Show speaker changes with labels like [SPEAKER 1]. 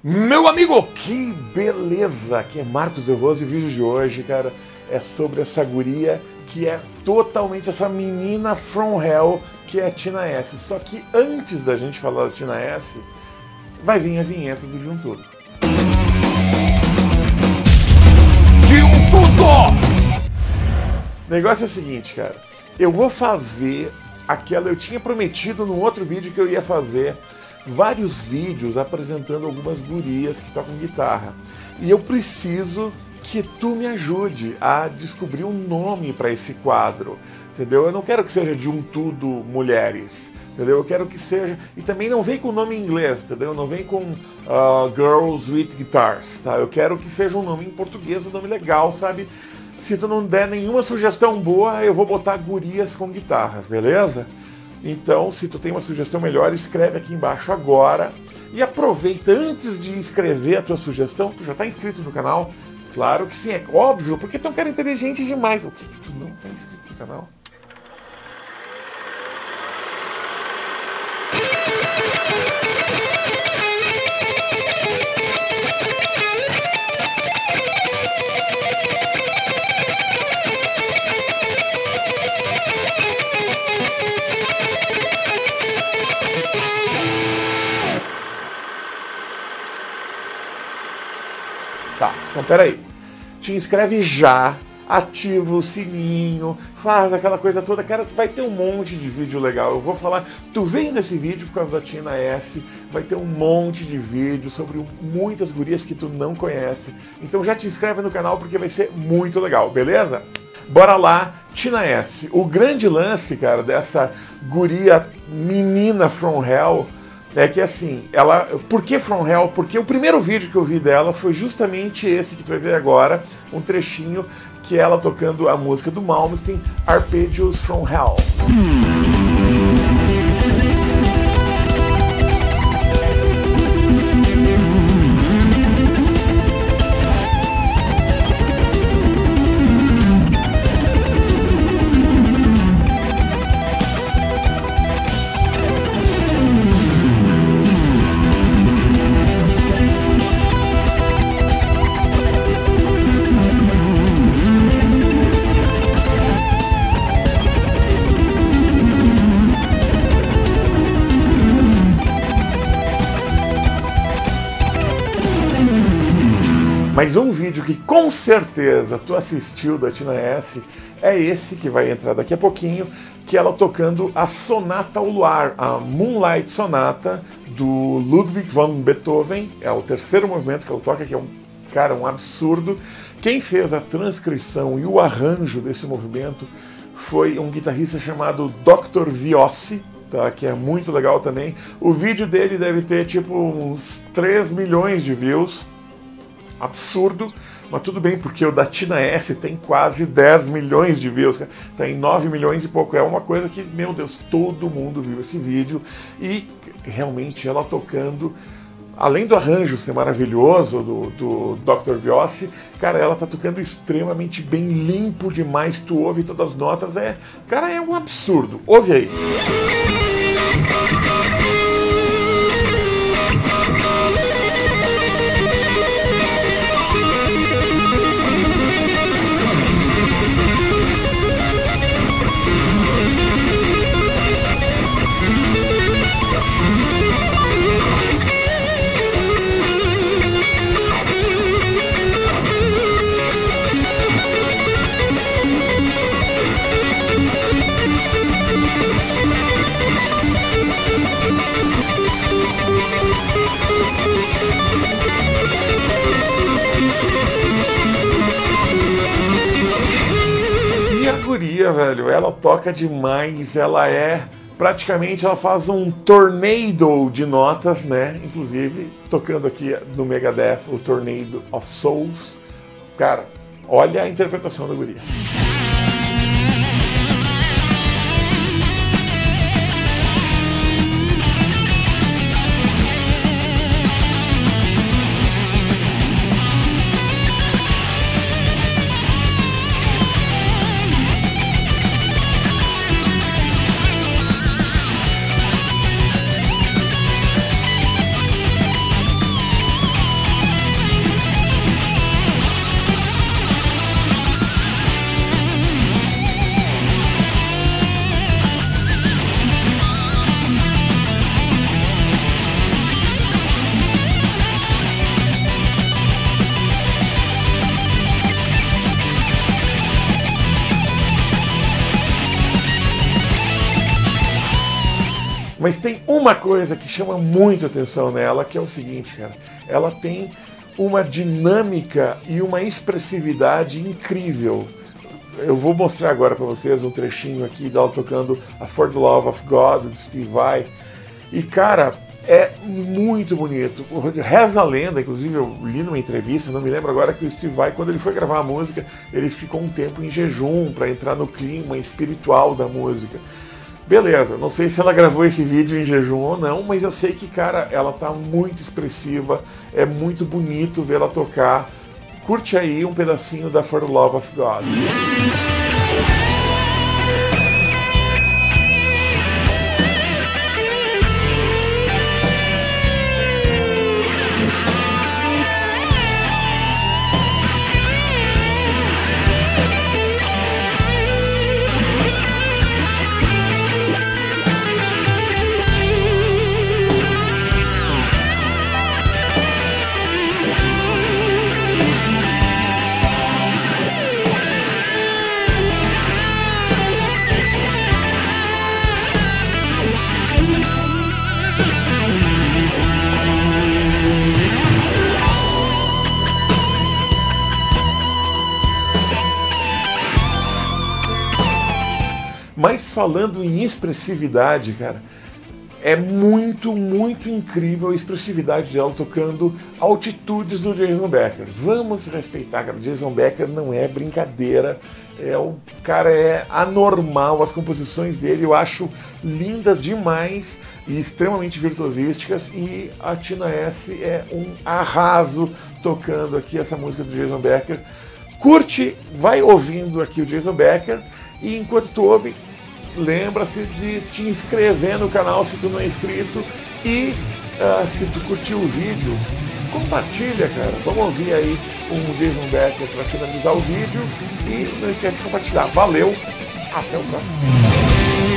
[SPEAKER 1] Meu amigo, que beleza! Aqui é Marcos De Rose e o vídeo de hoje, cara, é sobre essa guria que é totalmente essa menina from hell que é a Tina S. Só que antes da gente falar da Tina S, vai vir a vinheta do De Um Tudo. De Um Tudo! O negócio é o seguinte, cara, eu vou fazer aquela... Eu tinha prometido no outro vídeo que eu ia fazer vários vídeos apresentando algumas gurias que tocam guitarra. E eu preciso que tu me ajude a descobrir um nome para esse quadro, entendeu? Eu não quero que seja De Um Tudo Mulheres, entendeu? Eu quero que seja... E também não vem com nome em inglês, entendeu? Não vem com Girls with Guitars, tá? Eu quero que seja um nome em português, um nome legal, sabe? Se tu não der nenhuma sugestão boa, eu vou botar gurias com guitarras, beleza? Então, se tu tem uma sugestão melhor, escreve aqui embaixo agora. E aproveita, antes de escrever a tua sugestão, tu já está inscrito no canal? Claro que sim, é óbvio, porque tu é um cara inteligente demais. O que? Tu não está inscrito no canal? Tá, então peraí. Te inscreve já, ativa o sininho, faz aquela coisa toda. Cara, tu vai ter um monte de vídeo legal. Eu vou falar, tu veio nesse vídeo por causa da Tina S, vai ter um monte de vídeo sobre muitas gurias que tu não conhece. Então já te inscreve no canal porque vai ser muito legal, beleza? Bora lá, Tina S. O grande lance, cara, dessa guria menina from hell é que assim, ela... Por que From Hell? Porque o primeiro vídeo que eu vi dela foi justamente esse que tu vai ver agora, um trechinho que é ela tocando a música do Malmsteen, Arpeggios from Hell. Mas um vídeo que com certeza tu assistiu da Tina S é esse que vai entrar daqui a pouquinho, que ela tocando a Sonata ao Luar, a Moonlight Sonata do Ludwig van Beethoven. É o terceiro movimento que ela toca, que é um absurdo. Quem fez a transcrição e o arranjo desse movimento foi um guitarrista chamado Dr. Viossi, tá, que é muito legal também. O vídeo dele deve ter tipo uns 3 milhões de views. Absurdo, mas tudo bem, porque o da Tina S tem quase 10 milhões de views, tá em 9 milhões e pouco. É uma coisa que, meu Deus, todo mundo viu esse vídeo. E realmente ela tocando, além do arranjo ser maravilhoso do Dr. Viossi, cara, ela tá tocando extremamente bem, limpo demais, tu ouve todas as notas, cara, é um absurdo. Ouve aí. Velho, ela toca demais, ela praticamente ela faz um tornado de notas, né? Inclusive, tocando aqui no Megadeth, o Tornado of Souls. Cara, olha a interpretação da guria. Mas tem uma coisa que chama muito atenção nela, que é o seguinte, cara. Ela tem uma dinâmica e uma expressividade incrível. Eu vou mostrar agora para vocês um trechinho aqui dela tocando a For the Love of God, do Steve Vai. E, cara, é muito bonito. Reza a lenda, inclusive eu li numa entrevista, não me lembro agora, que o Steve Vai, quando ele foi gravar a música, ele ficou um tempo em jejum para entrar no clima espiritual da música. Beleza, não sei se ela gravou esse vídeo em jejum ou não, mas eu sei que, cara, ela tá muito expressiva, é muito bonito ver ela tocar. Curte aí um pedacinho da For the Love of God. Mas falando em expressividade, cara, é muito, muito incrível a expressividade dela tocando altitudes do Jason Becker. Vamos respeitar, cara. O Jason Becker não é brincadeira. O cara é anormal. As composições dele eu acho lindas demais e extremamente virtuosísticas. E a Tina S é um arraso tocando aqui essa música do Jason Becker. Curte, vai ouvindo aqui o Jason Becker e enquanto tu ouve, lembra-se de te inscrever no canal se tu não é inscrito e se tu curtiu o vídeo, compartilha, cara. Vamos ouvir aí um Jason Becker para finalizar o vídeo e não esquece de compartilhar. Valeu, até o próximo.